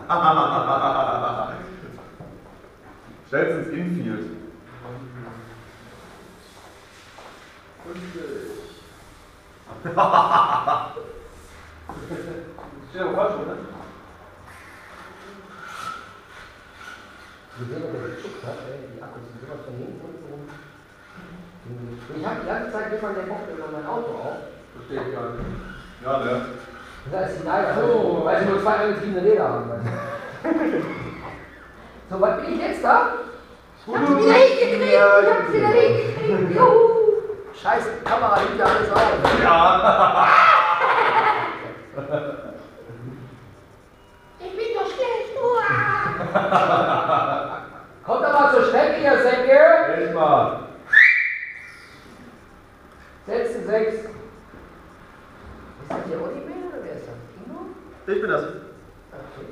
Stell's ins Infield. Steht aber falsch, oder? Wir sehen, ob der gezuckt hat, die Akkus sind sowas von hinten und so. Ich habe die ganze Zeit jemanden, der bockt über mein Auto auf. Verstehe ich gar nicht. Ja, ne? Da ist die Leider, weil sie nur 2 angetriebene Räder haben. So, was bin ich jetzt da? Ich hab's wieder hingekriegt! Ich hab's wieder hingekriegt! Juhu! Scheiße, die Kamera nimmt ja alles auf. Ja! Ich bin doch schlecht! Uah. Kommt doch mal zur Strecke, ihr Säcke! Echt mal! Sätze 6. Ist das hier Oliver oder wer ist das? Tino? Ich bin das. Okay.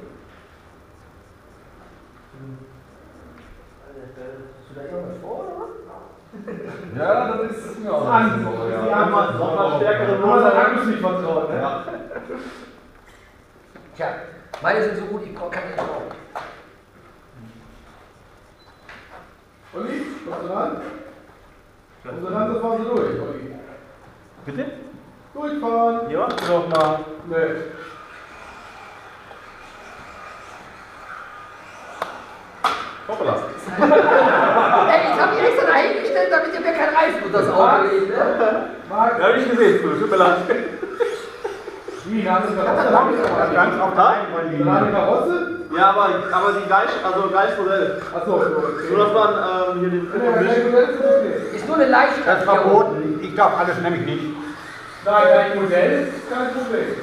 Hast du da irgendwas vor, oder? Ja, das ist mir auch Angst. so. Die Ja. Angst. Nochmal stärkere Nur sein Akkus nicht vertraut, ne? Ja. Tja, meine sind so gut, ich kann nicht brauchen. Olli, kommst du ran? Und dann fahren sie durch, Olli. Bitte? Durchfahren! Ja, doch mal. Nee. Hoppala. Ey, ich habe hier extra da hingestellt, damit ihr mir kein Reifen unter das Auto legt, ne? Marc, Ja, hab ich gesehen, tut mir leid. wie, eine andere Karosse? Ganz auf da? Eine andere Karosse? Ja, aber die gleiche Modell. Achso, Nur, dass man hier den Ist nur eine leichte Das ist verboten. Ich darf alles nämlich nicht. Nein, dein Modell ist kein Problem.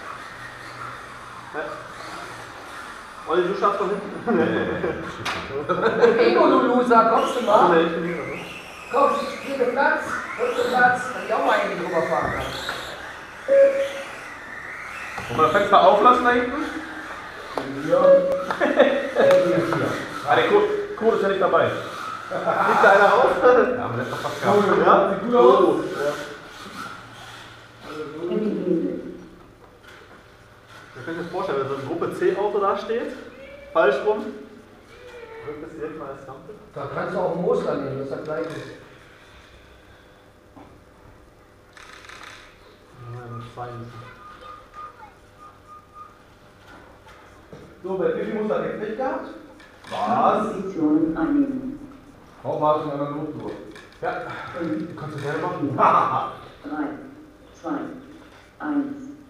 Olli, du schaffst doch hinten. Ego, du Loser, kommst du mal? Nee, ich bin hinten. Komm, kriege Platz, kurze Platz, dass ich auch mal irgendwie drüber fahren kann. Und mal Fenster auflassen da hinten? Ja. Ah, der Code ist ja nicht dabei. Fliegt da einer raus? Ja, aber das ist doch fast gar nicht. Ja? Sieht gut aus. Ich kann mir das vorstellen, wenn so ein Gruppe C-Auto da steht, falsch rum, drückt es direkt mal als Lampe. Da kannst du auch einen Muster nehmen, das ist das gleiche. So, bei Bibi muss er jetzt nicht gehabt. Was? Position annehmen. Warum hast du eine Notuhr? Ja, Kannst du gerne machen. 3, 2, 1.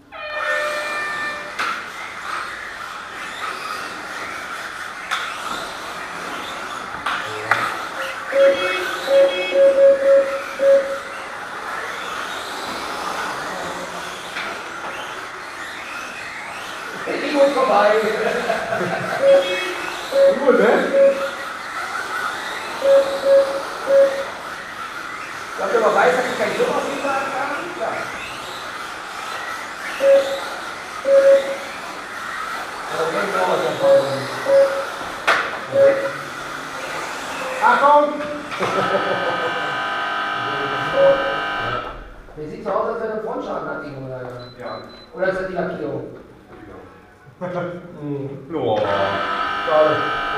Ich muss vorbei. gut, ne? Dass du aber weißt, dass ich kein Schirm auf jeden Fall kann? Ja. Aber wenn ich auch was davon. Achtung! Der sieht so aus, als wenn er einen Frontschaden hat, irgendwo leider. Ja. Oder ist das die Lackierung? Oh. Schade.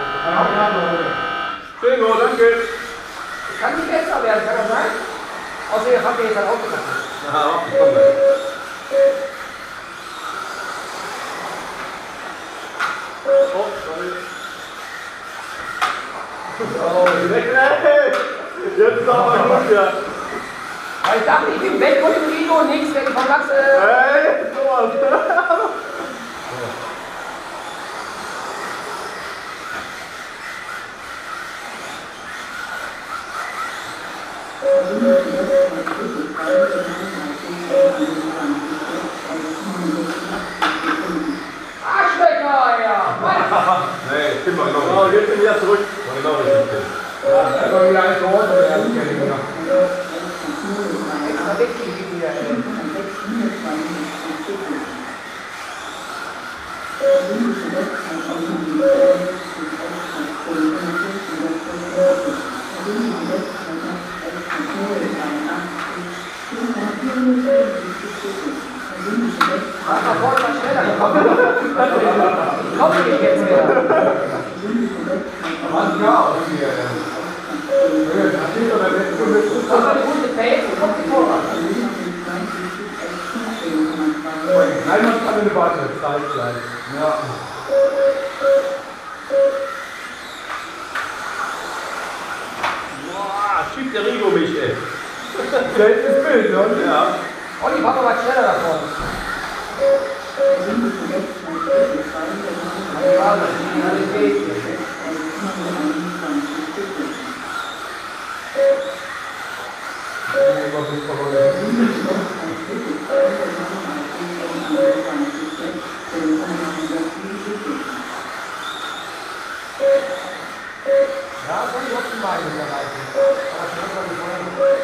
Bingo, danke. Kann nicht besser werden, kann das sein? Außerdem habt ihr jetzt ein Auto kaputt. Ja, komm mal. Oh, sorry. Oh, weg, ey! Jetzt ist aber gut, ja. Weil ich dachte, ich bin weg von dem Rino und nichts, wenn ich vom Lachs. Hey, sowas. Arschlecker, ja! Nee, ich bin mal Oh, genau jetzt bin ich wieder zurück. genau richtig. Da soll wieder alles geholt werden. Extra wegkriegen wieder, ey. Mach mal vorne mal schneller, ich komme nicht jetzt. aus hier. Das steht doch, Das war die gute Pace, kommt die Vorrat. Nein, man kann eine Warte, Zeit gleich. Ja. Boah, schiebt der Rigo mich, ey. Seltenes Bild, ne? Ja. Olli, mach doch mal schneller davon. Ja, das ist eine Realität. Ja, das kann ich optimal nicht erreichen. Aber schon mal gefallen.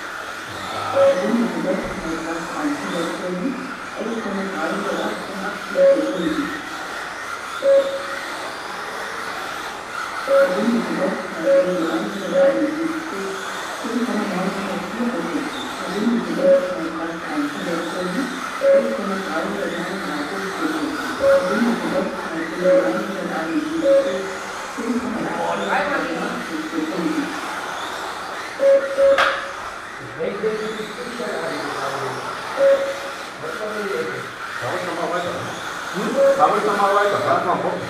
Fahr ruhig noch mal weiter. Ja, komm, komm.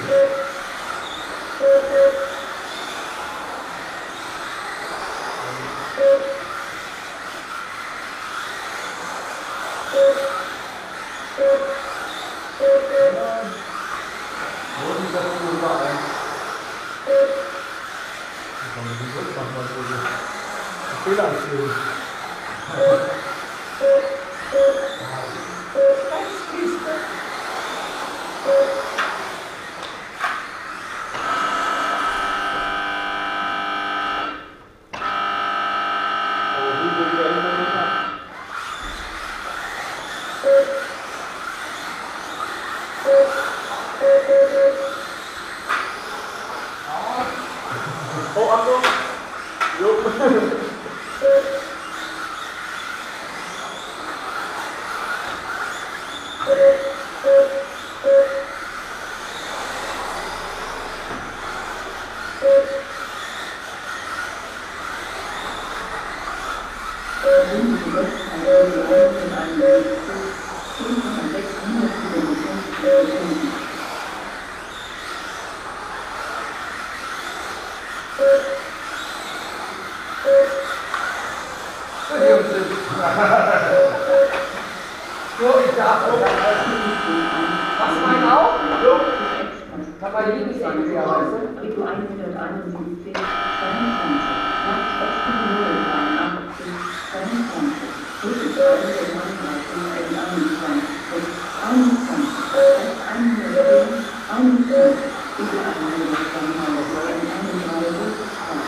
Fehler erzählen. Oh, Achtung! Jo. So, ich darf auch. Hast du meinen auch? Ich hab meine Lieblingsecke, ja, weißt du? Rico 171, 22, nach 16.083, 22, Rico 239, 21, 110, 21, Rico 132,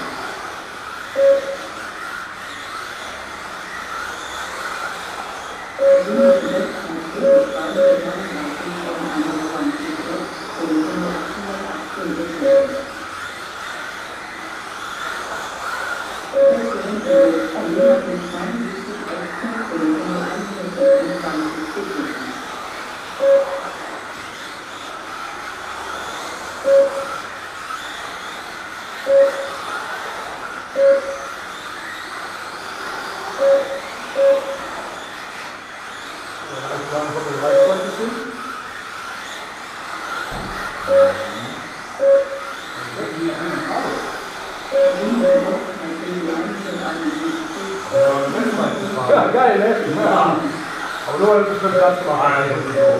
Ja, geil, ne? Ja. Aber nur, weil es schon Platz gemacht hat.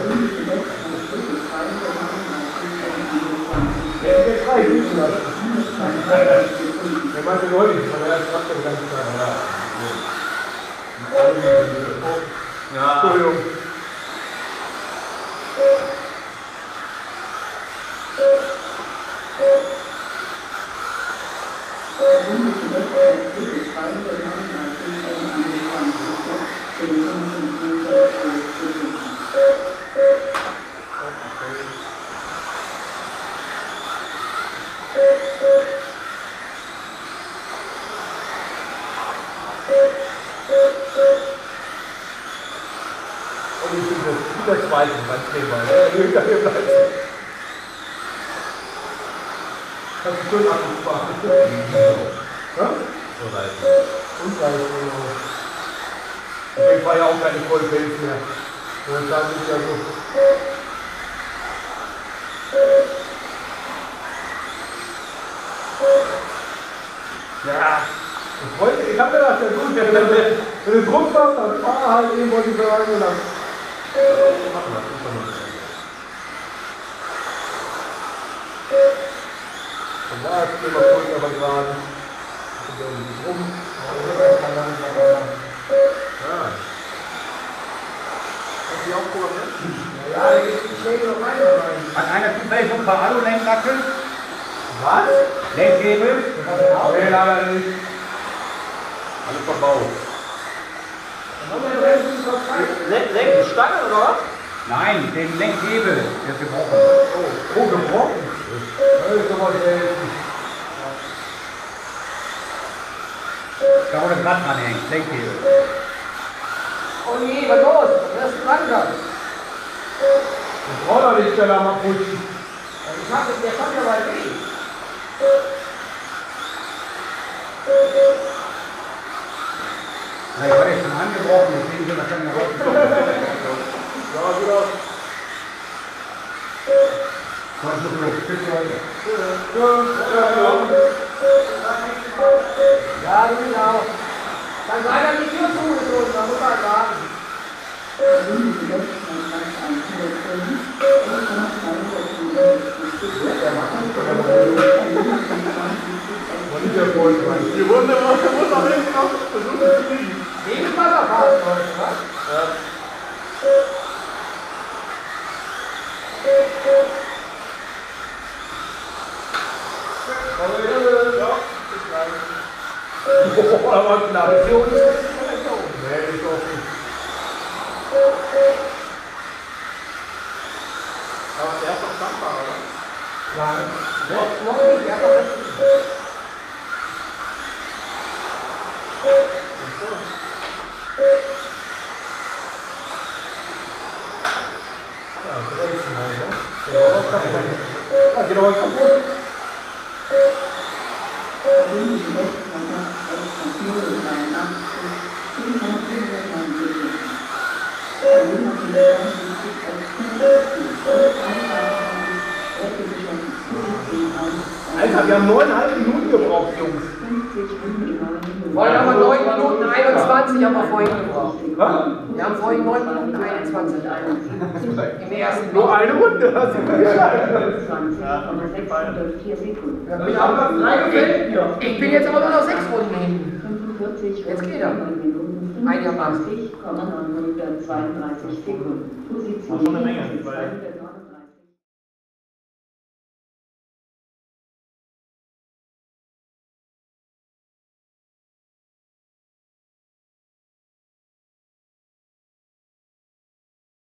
Jetzt frei, grüßen das. Der meinte neulich, aber er macht den ganzen Tag. Ja. Entschuldigung. Und ich bin der Zweite beim Drehball. Hast du schön abgespart. Ja? Und 30 Euro. Ich war ja auch keine Vollfans mehr. Und da sind ja so. Ja. Ich hab gedacht, ja gut, wenn du Druck machst, dann fahr halt eben, wollte ich sagen, und dann. Und da ist immer kurz, aber gerade. Rum. Ja. Hast du die auch programmiert? Ja, ich lege noch meine rein. Hat einer zufällig so ein paar Alu-Lenkrackel? Was? Lenkhebel? Nee, leider nicht. Alles verbaut. Stange oder was? Nein, den Lenkhebel, der ist gebrochen. Oh, gebrochen. Das ist aber selten. Da wo das Rad dran hängt, Lenkhebel. Oh je, was los? Das ist langsam. Ich brauche doch nicht schneller mal putzen. Ich hab es, der kommt ja mal weg. Ich war jetzt schon angebrochen, deswegen sind wir schon wieder rausgekommen. Ja, gut aus. Ja, genau. Dann sei dann die Tür zugezogen, da muss man sagen. Und nicht erfolgreich. Die Runde muss am Ende noch versuchen zu kriegen. Wegen Wasserfahren, was? Boah, aber knapp. Die Tür ist Nee, ist offen. Aber der ist doch dankbar, oder? Nein. noch nicht, ja, doch nicht. Ja, geht aber kaputt. Alter, wir haben 9,5 Minuten gebraucht, Jungs. Wollen aber 9 Minuten 21 haben wir vorhin gebraucht. Was? Wir haben vorhin 9 Minuten 21. Im ersten Nur Block. eine Runde, hast du geschafft. 20,604 Sekunden. Wir haben das 3 gefällt mir. Ich bin jetzt aber nur noch 6 Runden hinten. 45 Jetzt geht er. Minuten Einigermaßen. 50,932 Sekunden. Position War schon eine Menge, weil